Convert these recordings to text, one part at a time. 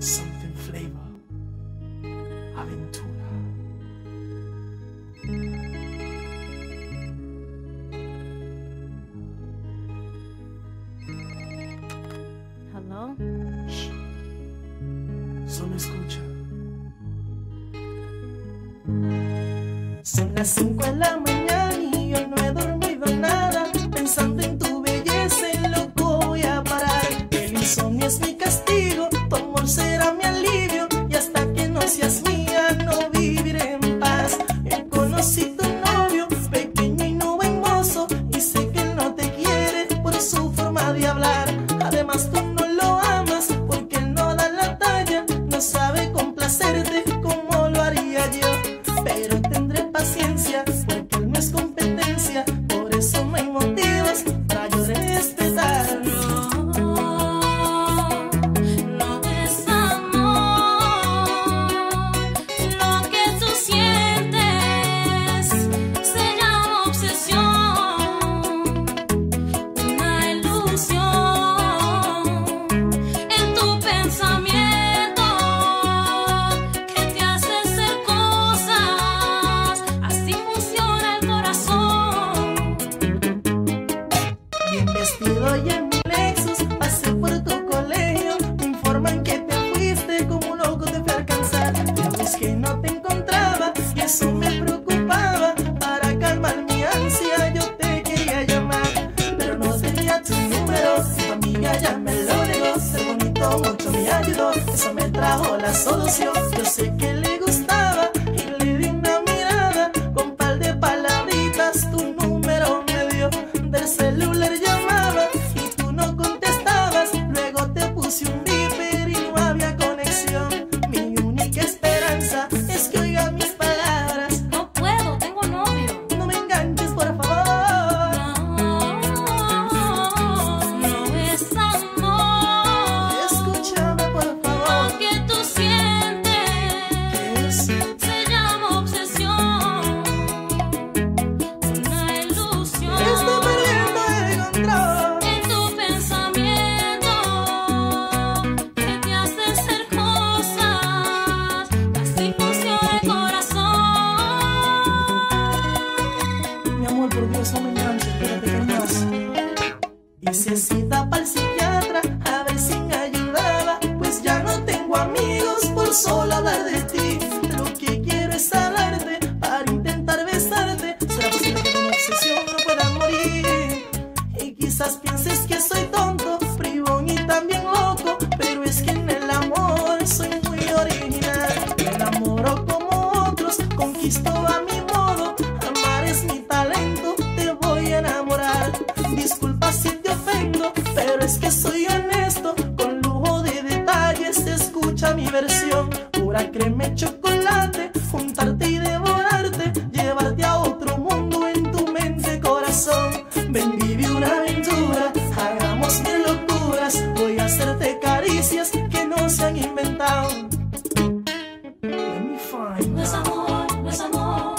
Something flavor. Aventura. Hello. Shh. Solo escucha. Son las 5 de la mañana y yo no he dormido nada, pensando en tu belleza y loco voy a parar. El insomnio es mi castigo, tu amor será mi alivio, y hasta que no seas mía no viviré en paz. Yo conocí tu novio, pequeño y no buen mozo, y sé que él no te quiere por su forma de hablar. Además tú no lo amas porque él no da la talla, no sabe complacerte como lo haría yo. Pero tendré paciencia porque él no es competencia, por eso no hay motivos para yo respetarlo. No es amor, lo que tú sientes se llama obsesión, una ilusión en tu pensamiento que te hace hacer cosas, así funciona el corazón. Bien vestido y en mi Lexus pasé por tu colegio, me informan que te fuiste como un loco, te fui a alcanzar. Te busqué y no te encontraba y eso me preocupaba. Para calmar mi ansia yo te quería llamar, pero no tenía tu número, tu amiga ya me lo negó. Ser bonito mucho me ayudó, eso me trajo la solución. Yo sé que le gustaba y le di una mirada, con par de palabritas tu número me dio. Del celular llamaba y tú no contestabas, luego te puse un beeper y no había conexión. Mi única esperanza es que oiga mis palabras. No puedo, tengo novio. No me enganches, por favor. No es amor, Escúchame, por favor. lo que tú sientes ¿Qué es? se llama obsesión, una ilusión Estoy perdiendo el control. en tu pensamiento que te hace hacer cosas, así funciona el corazón. Mi amor, por Dios, no me enganches, espérate, ¿qué más? Hice cita para el psiquiatra a ver si me ayudaba, pues ya no tengo amigos por solo hablar de ti. Lo que quiero es hablarte para intentar besarte. ¿Será posible que de una obsesión no pueda morir? Y quizás pienses que soy tonto, bribón y también loco, pero es que en el amor soy muy original. Me enamoro como otros, conquisto a mi modo. Amar es mi talento, te voy a enamorar. Disculpa si te ofendo, pero es que soy honesto. Con lujo de detalles, escucha mi versión. Pura crema y chocolate, juntarte y devorarte, llevarte a otro mundo en tu mente, corazón. Ven, vive una aventura, hagamos mil locuras. Voy a hacerte caricias que no se han inventado. Let me find No es out. amor, no es amor,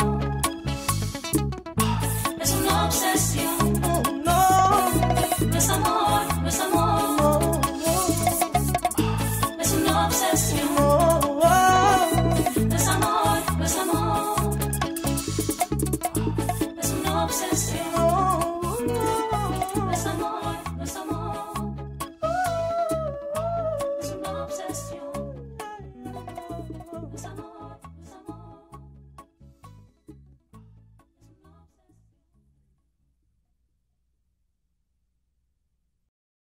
es una obsesión. Oh, no, No es amor, no es amor, no, no, es una obsesión. no, oh. No es amor, no es amor, es una obsesión. No es amor, no es amor, es una obsesión.